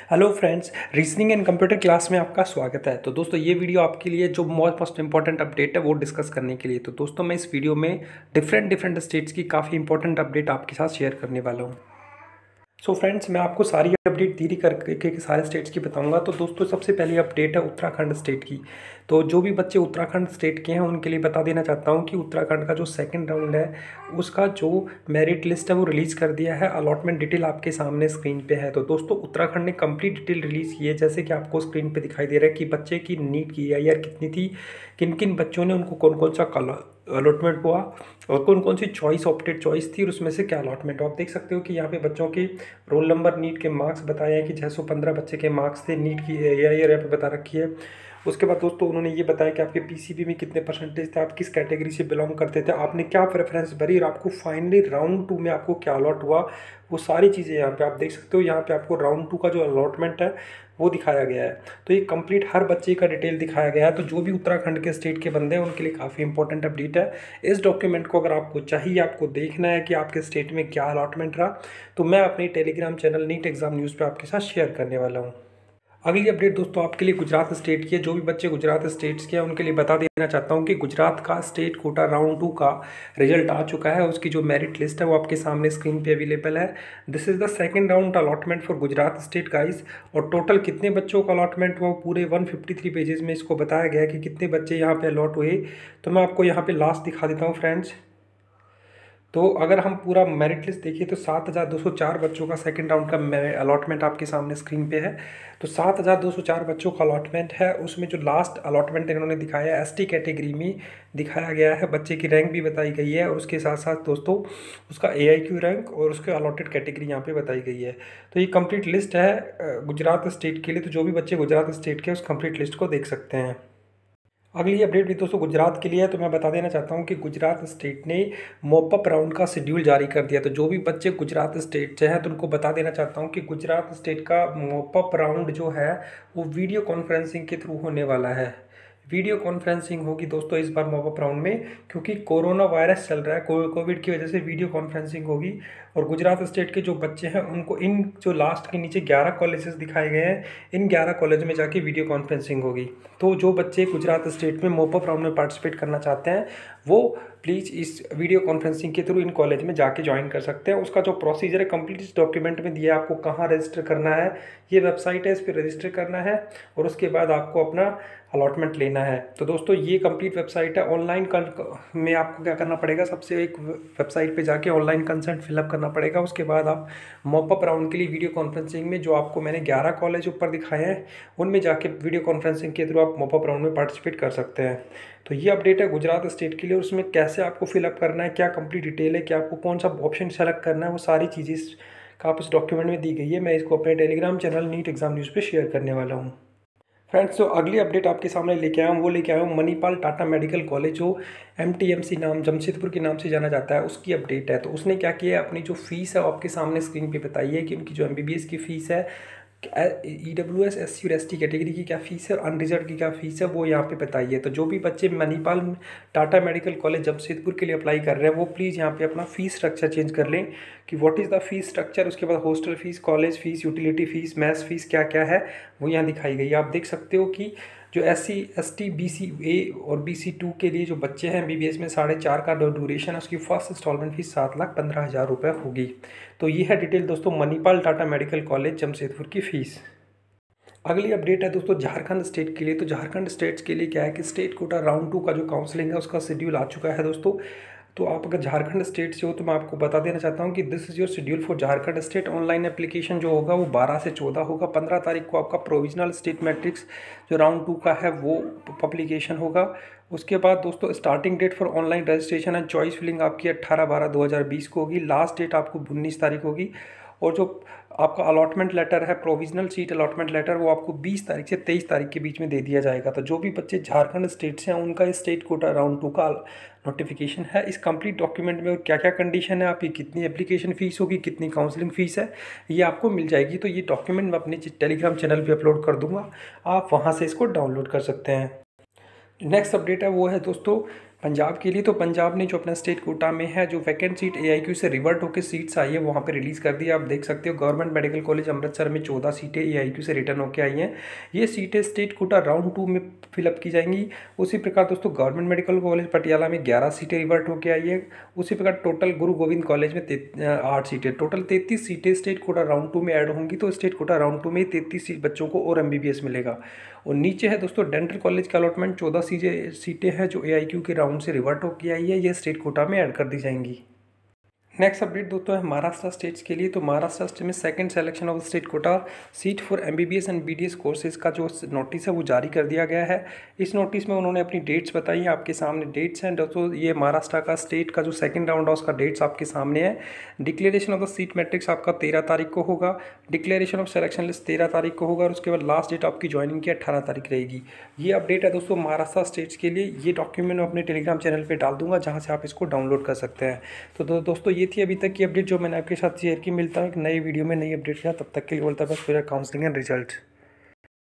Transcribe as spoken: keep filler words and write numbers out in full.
Hello friends, reasoning and computer class में आपका स्वागत है। तो दोस्तों ये वीडियो आपके लिए जो मोस्ट मोस्ट इंपॉर्टेंट अपडेट है वो डिस्कस करने के लिए। तो दोस्तों मैं इस वीडियो में डिफरेंट डिफरेंट स्टेट्स की काफ़ी इंपॉर्टेंट अपडेट आपके साथ शेयर करने वाला हूँ। सो so फ्रेंड्स, मैं आपको सारी अपडेट धीरे करके सारे स्टेट्स की बताऊंगा। तो दोस्तों सबसे पहली अपडेट है उत्तराखंड स्टेट की। तो जो भी बच्चे उत्तराखंड स्टेट के हैं उनके लिए बता देना चाहता हूं कि उत्तराखंड का जो सेकंड राउंड है उसका जो मेरिट लिस्ट है वो रिलीज़ कर दिया है। अलॉटमेंट डिटेल आपके सामने स्क्रीन पे है। तो दोस्तों उत्तराखंड ने कंप्लीट डिटेल रिलीज़ की है, जैसे कि आपको स्क्रीन पर दिखाई दे रहा है कि बच्चे की नीट की आई आर कितनी थी, किन किन बच्चों ने उनको कौन कौन सा कलर अलॉटमेंट हुआ और कौन कौन सी चॉइस ऑप्टेड चॉइस थी और उसमें से क्या अलॉटमेंट हो। आप देख सकते हो कि यहाँ पे बच्चों के रोल नंबर, नीट के मार्क्स बताए हैं कि छः सौ पंद्रह बच्चे के मार्क्स थे। नीट की एआईआर यहाँ पे बता रखी है। उसके बाद दोस्तों उन्होंने ये बताया कि आपके पीसीबी में कितने परसेंटेज थे, आप किस कैटेगरी से बिलोंग करते थे, आपने क्या प्रेफरेंस भरी और आपको फाइनली राउंड टू में आपको क्या अलॉट हुआ, वो सारी चीज़ें यहाँ पे आप देख सकते हो। यहाँ पे आपको राउंड टू का जो अलॉटमेंट है वो दिखाया गया है। तो ये कंप्लीट हर बच्चे का डिटेल दिखाया गया है। तो जो भी उत्तराखंड के स्टेट के बंदे हैं उनके लिए काफ़ी इंपॉर्टेंट अपडेट है। इस डॉक्यूमेंट को अगर आपको चाहिए, आपको देखना है कि आपके स्टेट में क्या अलॉटमेंट रहा, तो मैं अपनी Telegram channel NEET exam news पे आपके साथ शेयर करने वाला हूँ। अगली अपडेट दोस्तों आपके लिए गुजरात स्टेट की है। जो भी बच्चे गुजरात स्टेट्स के हैं उनके लिए बता देना चाहता हूं कि गुजरात का स्टेट कोटा राउंड टू का रिजल्ट आ चुका है। उसकी जो मेरिट लिस्ट है वो आपके सामने स्क्रीन पे अवेलेबल है। This is the second round allotment for Gujarat state guys. और टोटल कितने बच्चों का अलॉटमेंट हुआ पूरे एक सौ तिरेपन पेजेस में इसको बताया गया है कि कितने बच्चे यहाँ पे अलॉट हुए। तो मैं आपको यहाँ पे लास्ट दिखा देता हूँ फ्रेंड्स। तो अगर हम पूरा मेरिट लिस्ट देखिए तो सात हज़ार दो सौ चार बच्चों का सेकंड राउंड का अलॉटमेंट आपके सामने स्क्रीन पे है। तो सात हज़ार दो सौ चार बच्चों का अलॉटमेंट है। उसमें जो लास्ट अलॉटमेंट इन्होंने दिखाया है एसटी कैटेगरी में दिखाया गया है। बच्चे की रैंक भी बताई गई है और उसके साथ साथ दोस्तों उसका एआईक्यू रैंक और उसके अलॉटेड कैटेगरी यहाँ पे बताई गई है। तो ये कंप्लीट लिस्ट है गुजरात स्टेट के लिए। तो जो भी बच्चे गुजरात स्टेट के उस कंप्लीट लिस्ट को देख सकते हैं। अगली अपडेट भी दोस्तों गुजरात के लिए है। तो मैं बता देना चाहता हूं कि गुजरात स्टेट ने मॉपअप राउंड का शेड्यूल जारी कर दिया। तो जो भी बच्चे गुजरात स्टेट से हैं तो उनको बता देना चाहता हूं कि गुजरात स्टेट का मॉपअप राउंड जो है वो वीडियो कॉन्फ्रेंसिंग के थ्रू होने वाला है। वीडियो कॉन्फ्रेंसिंग होगी दोस्तों इस बार मॉपअप राउंड में, क्योंकि कोरोना वायरस चल रहा है, कोविड की वजह से वीडियो कॉन्फ्रेंसिंग होगी। और गुजरात स्टेट के जो बच्चे हैं उनको इन जो लास्ट के नीचे ग्यारह कॉलेजेस दिखाए गए हैं, इन ग्यारह कॉलेज में जाके वीडियो कॉन्फ्रेंसिंग होगी। तो जो बच्चे गुजरात स्टेट में मॉपअप राउंड में पार्टिसिपेट करना चाहते हैं वो प्लीज़ इस वीडियो कॉन्फ्रेंसिंग के थ्रू इन कॉलेज में जाके ज्वाइन कर सकते हैं। उसका जो प्रोसीजर है कंप्लीट इस डॉक्यूमेंट में दिया है। आपको कहाँ रजिस्टर करना है, ये वेबसाइट है, इस पर रजिस्टर करना है और उसके बाद आपको अपना अलॉटमेंट लेना है। तो दोस्तों ये कंप्लीट वेबसाइट है। ऑनलाइन में आपको क्या करना पड़ेगा, सबसे एक वेबसाइट पे जाके ऑनलाइन कंसेंट फिलअप करना पड़ेगा। उसके बाद आप मॉपअप राउंड के लिए वीडियो कॉन्फ्रेंसिंग में जो आपको मैंने ग्यारह कॉलेज ऊपर दिखाए हैं उनमें जाके वीडियो कॉन्फ्रेंसिंग के थ्रू आप मॉपअप राउंड में पार्टिसिपेट कर सकते हैं। तो ये अपडेट है गुजरात स्टेट के लिए। उसमें कैसे आपको फिलअप करना है, क्या कंप्लीट डिटेल है, क्या आपको कौन सा ऑप्शन सेलेक्ट करना है, वो सारी चीज़ें का आप इस डॉक्यूमेंट में दी गई है। मैं इसको अपने Telegram channel NEET exam news पे शेयर करने वाला हूँ। फ्रेंड्स, तो अगली अपडेट आपके सामने लेके आया हूँ वो लेके आया हूँ मणिपाल टाटा मेडिकल कॉलेज, जो एमटीएमसी नाम जमशेदपुर के नाम से जाना जाता है, उसकी अपडेट है। तो उसने क्या किया है, अपनी जो फीस है वो आपके सामने स्क्रीन पे बताई है कि उनकी जो एमबीबीएस की फ़ीस है, E W S S C और एस टी कैटेगरी की क्या फ़ीस है और अनरिजर्व की क्या फ़ीस है वो यहाँ पे बताइए। तो जो भी बच्चे मणिपाल टाटा मेडिकल कॉलेज जमशेदपुर के लिए अप्लाई कर रहे हैं वो प्लीज़ यहाँ पे अपना फ़ीस स्ट्रक्चर चेंज कर लें कि what is the fees structure. उसके बाद hostel fees, college fees, utility fees, maths fees क्या क्या है वो यहाँ दिखाई गई है। आप देख सकते हो कि जो S C S T B C A और बी सी टू के लिए जो बच्चे हैं बी बी एस में साढ़े चार का ड्यूरेशन है, उसकी फर्स्ट इंस्टॉलमेंट फीस सात लाख पंद्रह हज़ार रुपये होगी। तो ये है डिटेल दोस्तों मणिपाल टाटा मेडिकल कॉलेज जमशेदपुर की फ़ीस। अगली अपडेट है दोस्तों झारखंड स्टेट के लिए। तो झारखंड स्टेट्स के लिए क्या है कि स्टेट कोटा राउंड टू का जो काउंसलिंग है उसका शेड्यूल आ चुका है दोस्तों। तो आप अगर झारखंड स्टेट से हो तो मैं आपको बता देना चाहता हूं कि this is your schedule for Jharkhand state. Online application जो होगा वो बारह से चौदह होगा। पंद्रह तारीख को आपका प्रोविजनल स्टेट मैट्रिक्स जो राउंड टू का है वो पब्लिकेशन होगा। उसके बाद दोस्तों starting date for online registration and choice filling आपकी अट्ठारह बारह दो हज़ार बीस को होगी। लास्ट डेट आपको उन्नीस तारीख होगी। और जो आपका अलॉटमेंट लेटर है, प्रोविजनल सीट अलॉटमेंट लेटर, वो आपको बीस तारीख से तेईस तारीख के बीच में दे दिया जाएगा। तो जो भी बच्चे झारखंड स्टेट से हैं उनका इस स्टेट कोटा राउंड टू का नोटिफिकेशन है। इस कंप्लीट डॉक्यूमेंट में और क्या क्या कंडीशन है, आपकी कितनी एप्लीकेशन फ़ीस होगी, कितनी काउंसलिंग फ़ीस है, ये आपको मिल जाएगी। तो ये डॉक्यूमेंट मैं अपने टेलीग्राम चैनल पर अपलोड कर दूँगा, आप वहाँ से इसको डाउनलोड कर सकते हैं। नेक्स्ट अपडेट है वो है दोस्तों पंजाब के लिए तो पंजाब ने जो अपना स्टेट कोटा में है जो वैकेंट सीट एआईक्यू से रिवर्ट होकर सीट्स आई है वहाँ पे रिलीज़ कर दी। आप देख सकते हो गवर्नमेंट मेडिकल कॉलेज अमृतसर में चौदह सीटें एआईक्यू से रिटर्न होकर आई हैं। ये सीटें स्टेट कोटा राउंड टू में फिलअप की जाएंगी। उसी प्रकार दोस्तों गवर्नमेंट मेडिकल कॉलेज पटियाला में ग्यारह सीटें रिवर्ट होकर आई है। उसी प्रकार टोटल गुरु गोविंद कॉलेज में आठ सीटें, टोटल तैंतीस सीटें स्टेट कोटा राउंड टू में ऐड होंगी। तो स्टेट कोटा राउंड टू में तैंतीस बच्चों को और एमबीबीएस मिलेगा। और नीचे है दोस्तों डेंटल कॉलेज का अलॉटमेंट, चौदह सीटें सीटें हैं जो एआईक्यू के राउंड से रिवर्ट होकर आई है, ये स्टेट कोटा में ऐड कर दी जाएंगी। नेक्स्ट अपडेट दोस्तों है महाराष्ट्र स्टेट्स के लिए। तो महाराष्ट्र स्टेट में second selection of state quota seat for MBBS and BDS courses का जो नोटिस है वो जारी कर दिया गया है। इस नोटिस में उन्होंने अपनी डेट्स बताई हैं, आपके सामने डेट्स हैं दोस्तों। ये महाराष्ट्र का स्टेट का जो सेकंड राउंड है उसका डेट्स आपके सामने है। Declaration of the seat matrix आपका तेरह तारीख को होगा, डिक्लेरेशन ऑफ सिलेक्शन लिस्ट तेरह तारीख को होगा और उसके बाद लास्ट डेट आपकी ज्वाइनिंग की अट्ठारह तारीख रहेगी। ये अपडेट है दोस्तों महाराष्ट्र स्टेट्स के लिए। ये डॉक्यूमेंट मैं अपने टेलीग्राम चैनल पर डाल दूंगा जहाँ से आप इसको डाउनलोड कर सकते हैं। तो दो, दोस्तों ये थी अभी तक की अपडेट जो मैंने आपके साथ शेयर की। मिलता है एक नई वीडियो में नई अपडेट के साथ, तब तक के लिए बोलता है बस फिर काउंसलिंग एंड रिजल्ट।